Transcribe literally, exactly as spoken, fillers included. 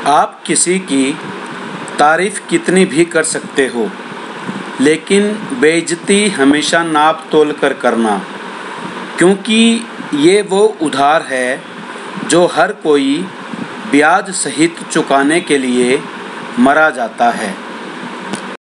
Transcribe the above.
आप किसी की तारीफ़ कितनी भी कर सकते हो, लेकिन बेइज्जती हमेशा नाप तोल कर करना, क्योंकि ये वो उधार है जो हर कोई ब्याज सहित चुकाने के लिए मरा जाता है।